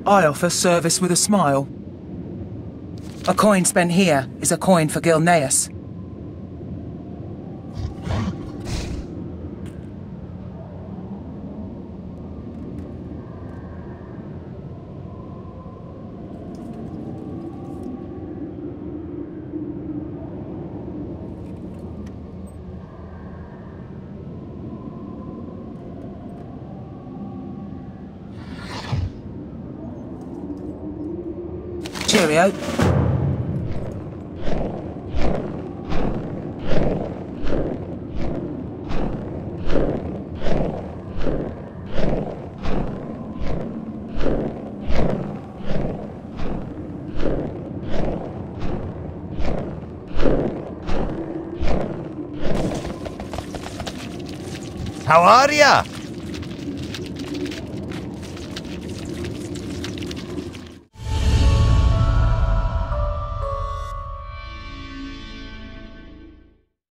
I offer service with a smile. A coin spent here is a coin for Gilneas. Cheerio. How are ya?